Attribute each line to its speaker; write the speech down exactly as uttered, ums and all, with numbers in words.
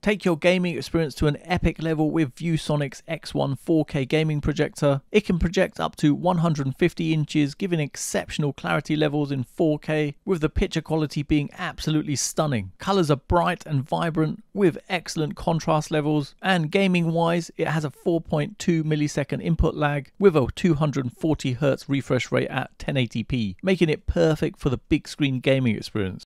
Speaker 1: Take your gaming experience to an epic level with ViewSonic's X one four K gaming projector. It can project up to one hundred fifty inches, giving exceptional clarity levels in four K, with the picture quality being absolutely stunning. Colors are bright and vibrant with excellent contrast levels, and gaming wise it has a four point two millisecond input lag with a two hundred forty hertz refresh rate at ten eighty p, making it perfect for the big screen gaming experience.